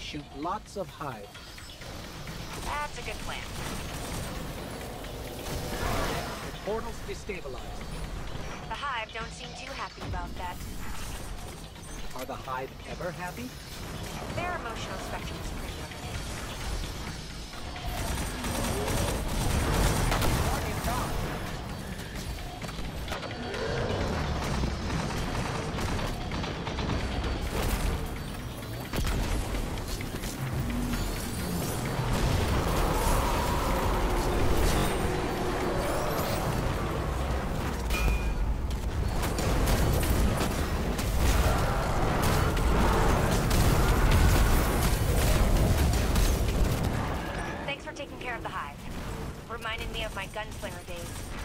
shoot lots of hive. That's a good plan. The portal's destabilized. The Hive don't seem too happy about that. Are the hive ever happy? Their emotional spectrum is pretty limited. Guardian down. Thanks for taking care of the Hive. Reminded me of my gunslinger days.